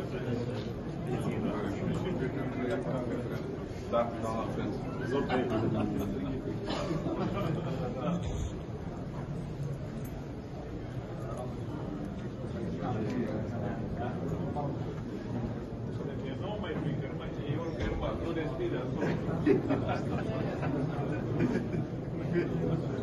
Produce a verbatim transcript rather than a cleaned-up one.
Da, da, la fel. Nu mai fi cărmaci, e un cărmac, nu respiră.